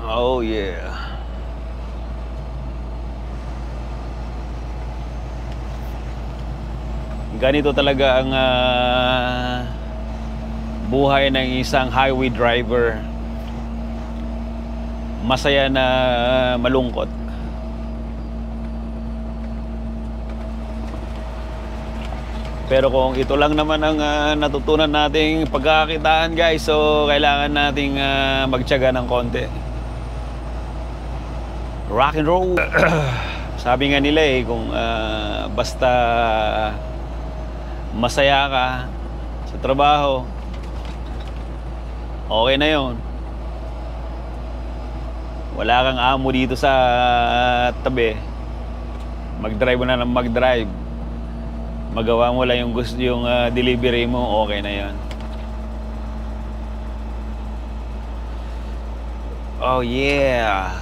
Oh yeah. Ganito talaga ang buhay ng isang highway driver. Masaya na malungkot. Pero kung ito lang naman ang natutunan nating pagkakakitaan, guys, so kailangan nating magtiyaga ng konti. Rock and roll. Sabi nga nila kung basta masaya ka sa trabaho, okay na yon. Wala kang amo dito sa tabi, mag-drive mo na ng mag-drive, magawa mo lang yung gusto, yung delivery mo, okay na yon. Oh yeah.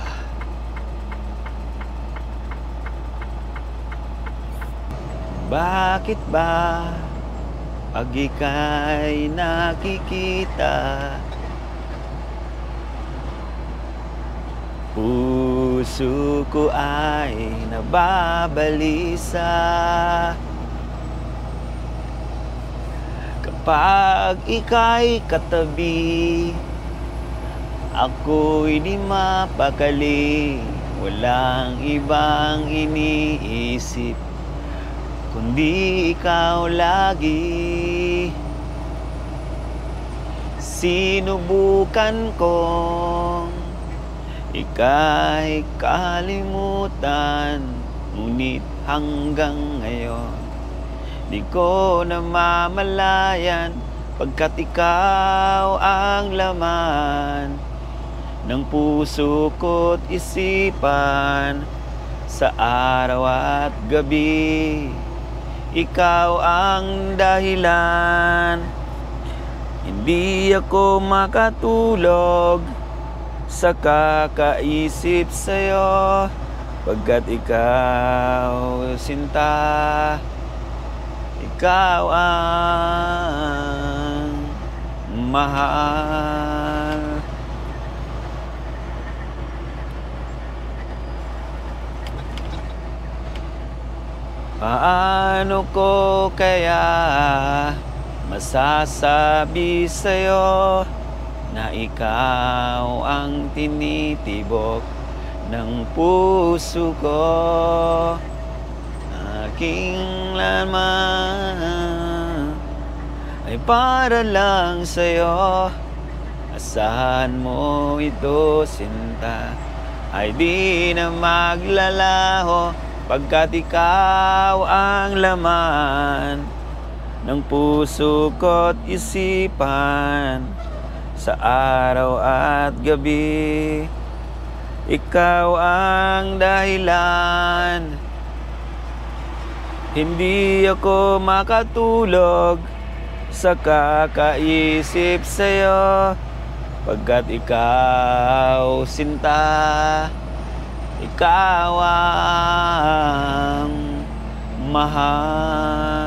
Bakit ba pag ika'y nakikita, puso ko ay nababalisa? Kapag ika'y katabi, ako'y di mapakali, walang ibang iniisip kundi ikaw lagi. Sinubukan kong ika'y kalimutan, ngunit hanggang ngayon di ko namamalayan, pagkat ikaw ang laman ng puso ko't isipan sa araw at gabi. Ikaw ang dahilan, hindi ako makatulog sa kakaisip sa'yo, pagkat ikaw sinta, ikaw ang mahal. Paano ko kaya masasabi sa'yo na ikaw ang tinitibok ng puso ko? Aking laman ay para lang sa'yo, asahan mo ito sinta, ay di na maglalaho, pagkat ikaw ang laman ng puso ko't isipan sa araw at gabi. Ikaw ang dahilan, hindi ako makatulog sa kakaisip sa'yo, pagkat ikaw sinta, ikaw ang mahal.